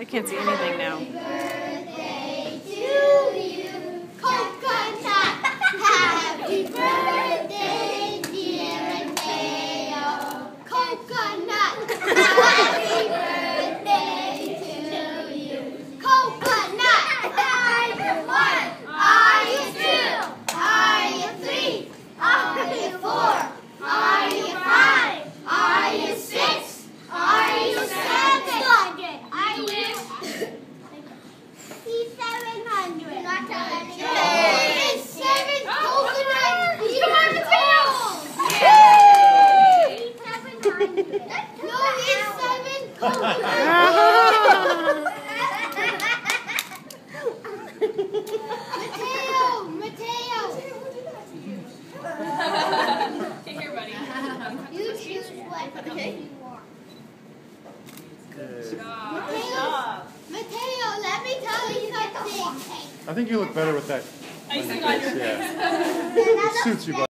I can't see anything now. Birthday to you, coconut. Happy birthday, dear Mateo. Coconut. Happy birthday to you, coconut. Are you 1? Are you 2? Are you 3? Are you 4? Are you 5? Are you 6? Are you 7? Are you 700? Not telling me. It's 7 coconuts. Come on, Mateo! Yay! 700. No, it's 7 coconuts. Mateo! Here, buddy. You choose what you want. Mateo, let me tell you something. I think you look better with that. Icing on your face. It suits you.